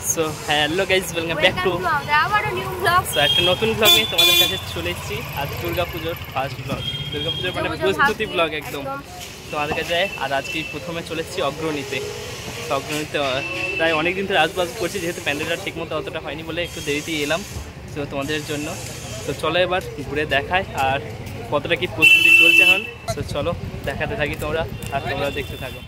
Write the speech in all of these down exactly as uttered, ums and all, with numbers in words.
So hello guys, welcome back to so একটা নতুন blog নিয়ে তোমাদের কাছে চলে এসেছি। আজ দুর্গা পুজোর ফার্স্ট ব্লগ, দুর্গা পুজোর মানে প্রস্তুতি ব্লগ একদম তোমাদের কাছে। আর আজকে প্রথমে চলে এসেছি অগ্রণীতে। তো অগ্রণীতে প্রায় অনেক দিন ধরে আজবাজ করছি, যেহেতু প্যান্ডেলটা ঠিক মতো অতটা হয়নি বলে একটু দেরিতেই এলাম তো তোমাদের জন্য। তো চলো এবার ঘুরে দেখায় আর কতটা কি প্রস্তুতি চলছে এখন। তো চলো দেখাতে থাকি তোমরা, আর তোমরা দেখতে থাকো।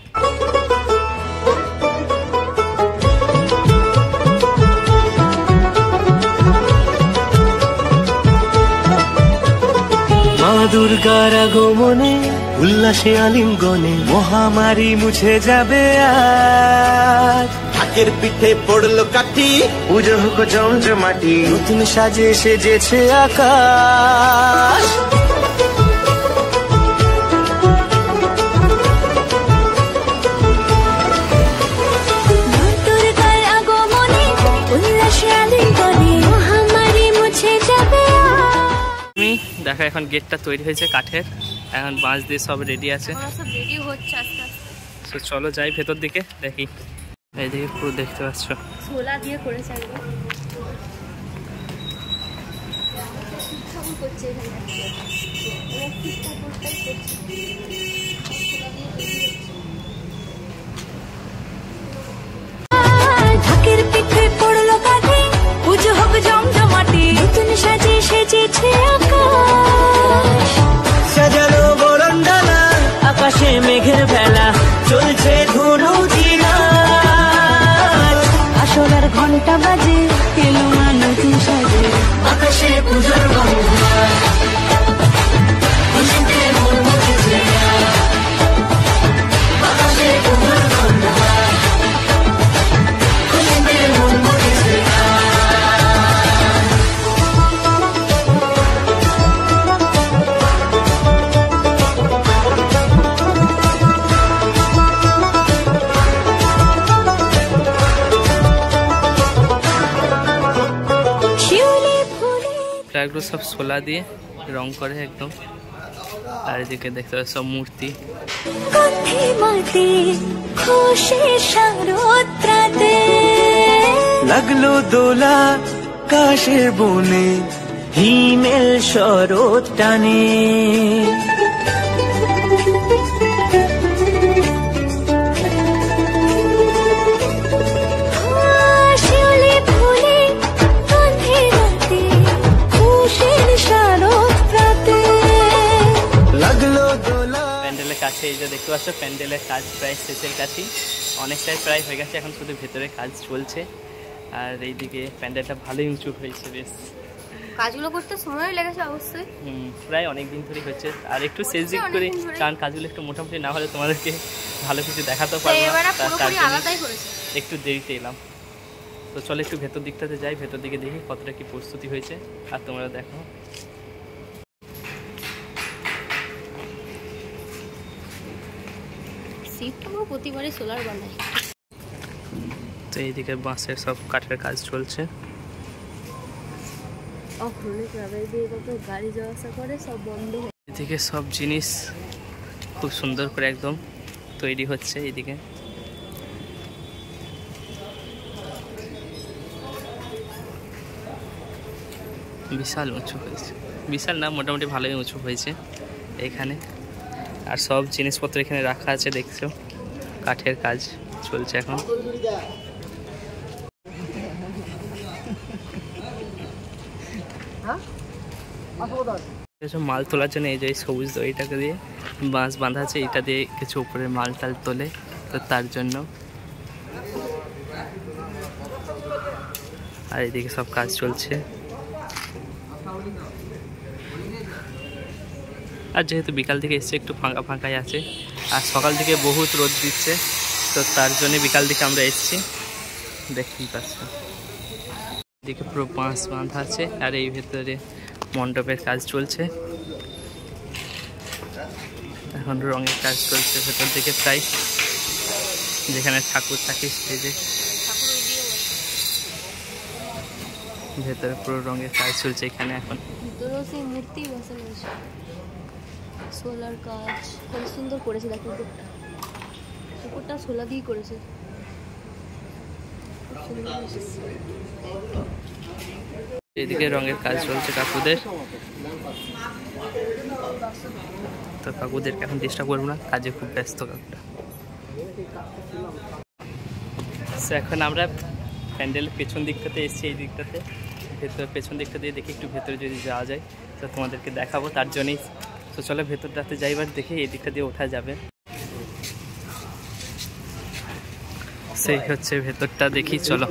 মা দুর্গার আগমনে উল্লাসে আলিঙ্গনে মহামারী মুছে যাবে আজ। ঢাকের পিঠে পড়লো কাঠি, পুজো হোক জমজমাটি, নতুন সাজে সেজেছে আকাশ। দেখা এখন গেটটা তৈরি হয়েছে কাঠের, এখন বাঁশ দিয়ে সব রেডি আছে। তো চলো যাই ভেতর দিকে দেখি। এইদিকে পুরো দেখতে পাচ্ছ ছোলা দিয়ে করেছে ঢাকের পিঠে পড়লো কাঠি, পুজো হোক জমজমাটি, নতুন সাজে সেজেছে আকাশ। সাজানো বরণডালা, আকাশে মেঘের বেলা, চলছে ধুনু জিনা। আসলার ঘন্টা বাজে, এলো মা নতুন সাজে, আকাশে পুজোর গন্ধ, খুশিতে মন মুখেছে আকাশে পুজোর গন্ধ, খুশিতে মন মুখেছে। এগুলো সব ছোলা দিয়ে রং করে একদম। আর এদিকে দেখতে পাচ্ছ সব মূর্তি। লাগলো দোলা কাশের বনে, হিমেল শরৎ টানে। প্যান্ডেলের কাছে এই যে দেখতে পাচ্ছ, প্যান্ডেলের কাজ প্রায় শেষের কাছেই, অনেকটাই প্রায় হয়ে গেছে, এখন শুধু ভেতরে কাজ চলছে। আর এইদিকে প্যান্ডেলটা ভালোই উঁচু হয়েছে, বেশ কাজগুলো করতে সময় লেগেছে অবশ্যই। হুম, প্রায় অনেক দিন ধরেই হচ্ছে। আর একটু সেজিং করে, কারণ কাজগুলো একটু মোটামুটি না হলে তোমাদেরকে ভালো কিছু দেখাতেও পারবো না, তার জন্য একটু দেরিতে এলাম। তো চলো একটু ভেতর দিকটাতে যাই, ভেতর দিকে দেখি কতটা কি প্রস্তুতি হয়েছে আর তোমরা দেখো। প্রতিবারে সোলার বানাই। তো এইদিকে বাঁশের সব কাঠের কাজ চলছে। গাড়ি যাওয়া আসা করে সব বন্ধ। এদিকে সব জিনিস খুব সুন্দর করে একদম তৈরি হচ্ছে। এইদিকে বিশাল উঁচু হয়েছে, বিশাল না মোটামুটি ভালোই উঁচু হয়েছে এখানে। আর সব জিনিসপত্র এখানে রাখা আছে, দেখছো কাঠের কাজ চলছে এখন। মাল তোলার জন্য এই যে সবুজ দড়িটাকে দিয়ে বাঁশ বাঁধা আছে, এটা দিয়ে কিছু উপরে মাল টাল তোলে, তো তার জন্য। আর এদিকে সব কাজ চলছে। আর যেহেতু বিকাল থেকে এসছে একটু ফাঁকা ফাঁকাই আছে, আর সকাল থেকে বহুত রোদ দিচ্ছে, তো তার জন্য বিকাল দিকে আমরা এসছি, দেখতেই পাচ্ছ। এদিকে পুরো বাঁশ বাঁধা আছে, আর এই ভেতরে মণ্ডপের কাজ চলছে, এখন রঙের কাজ চলছে ভেতর দিকে প্রায়, যেখানে ঠাকুর থাকে স্টেজে ভেতরে পুরো রঙের কাজ চলছে এখানে এখন। মূর্তি বসে রয়েছে, সোলার কাজ খুব সুন্দর করেছে। দেখো উপরটা উপরটা সোলা দিয়ে করেছে, খুব সুন্দর এসেছে। এদিকে রঙের কাজ চলছে কাকুদের, তো কাকুদেরকে এখন ডিস্টার্ব করবো না, কাজে খুব ব্যস্ত কাকুরা। এখন আমরা প্যান্ডেলের পেছন দিকটাতে এসেছি, এই দিকটাতে ভেতর পেছন দিকটা দিয়ে দেখি একটু ভেতরে যদি যাওয়া যায় তো তোমাদেরকে দেখাবো, তার জন্যই তো চলো ভেতরটাতে যাইবার দেখি এই দিকটা দিয়ে ওঠা যাবে। সেই হচ্ছে ভেতরটা, দেখি চলো।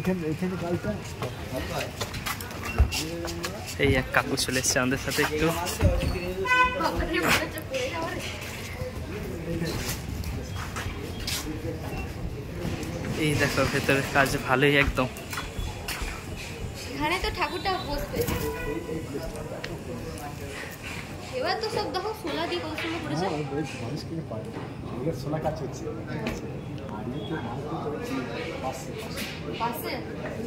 এই এক কাকু চলে এসছে আমাদের সাথে একটু। এই দেখো ভেতরের কাজ ভালোই একদম। এখানে তো ঠাকুরটা বসবে। এবার তো সব দেখো সোলা দিয়ে কত সুন্দর করেছে। সোলা কাজ হচ্ছে পাশে।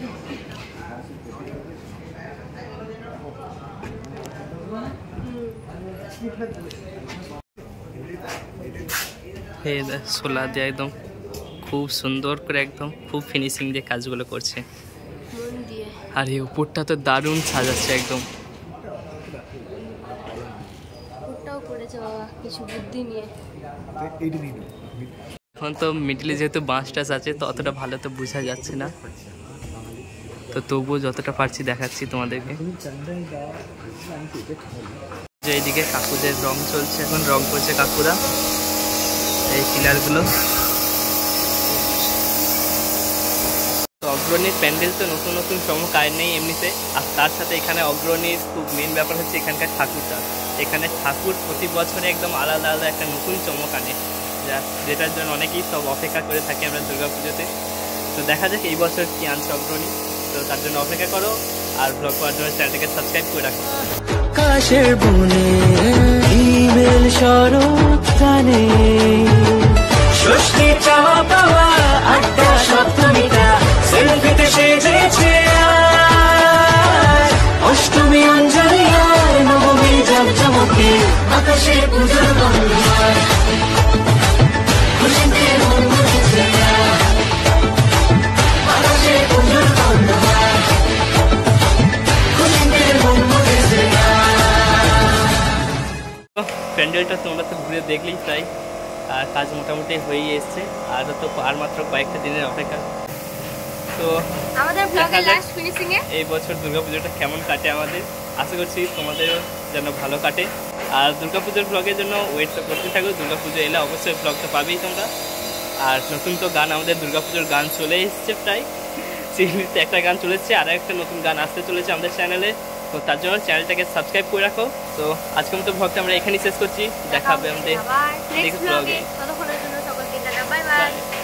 এই দেখ সোলা দিয়ে একদম খুব সুন্দর করে একদম খুব ফিনিশিং দিয়ে কাজগুলো করছে। আর এই উপরটা তো দারুণ সাজাচ্ছে একদম। এখন তো মিডলে যেহেতু বাঁশ টাস আছে তো অতটা ভালো তো বোঝা যাচ্ছে না, তো তবুও যতটা পারছি দেখাচ্ছি তোমাদেরকে। যে এইদিকে কাকুদের রং চলছে, এখন রং করছে কাকুরা এই পিলারগুলো। তো অগ্রণীর প্যান্ডেল তো নতুন নতুন চমক আর নেই এমনিতে, আর তার সাথে এখানে অগ্রণীর খুব মেন ব্যাপার হচ্ছে এখানকার ঠাকুরটা। এখানে ঠাকুর প্রতি বছরে একদম আলাদা আলাদা একটা নতুন চমক আনে, যা যেটার জন্য অনেকেই সব অপেক্ষা করে থাকি আমরা দুর্গাপুজোতে। তো দেখা যাক এই বছর কি আনছে অগ্রণী, তো তার জন্য অপেক্ষা করো আর ব্লগ করার জন্য চ্যানেলটাকে সাবস্ক্রাইব করে রাখো। কাশের বনে ইমেল শরৎ টানে, ষষ্ঠী চাওয়া পাওয়া আড্ডা সপ্তমীটা সেলফিতে সেজেছে আর, অষ্টমী অঞ্জলি আর নবমী জাঁকজমকে আকাশে পুজোর গন্ধ হয়, খুশিতে মন মুখেছে আকাশে পুজোর গন্ধ হয়, খুশিতে মন মুখেছে। প্যান্ডেলটা তোমরা তো ঘুরে দেখলেই তাই, আর কাজ মোটামুটি হয়েই এসছে, আর তো আর মাত্র কয়েকটা দিনের অপেক্ষা। তো আমাদের ব্লগের লাস্ট ফিনিশিং এ এই বছর দুর্গাপুজোটা কেমন কাটে আমাদের, আশা করছি তোমাদেরও যেন ভালো কাটে। আর দুর্গাপুজোর ব্লগের জন্য ওয়েট তো করতে থাকো, দুর্গাপুজো এলে অবশ্যই ব্লগটা পাবেই তোমরা। আর নতুন তো গান আমাদের দুর্গাপুজোর গান চলে এসছে, প্রায় সিরিজতে একটা গান চলে এসছে, আর একটা নতুন গান আসতে চলেছে আমাদের চ্যানেলে, তো তার জন্য চ্যানেলটাকে সাবস্ক্রাইব করে রাখো। তো আজকের মতো ব্লগটা আমরা এখানেই শেষ করছি, দেখা হবে আমাদের নেক্সট ব্লগে। ততক্ষণের জন্য সকলকে টাটা, বাই বাই।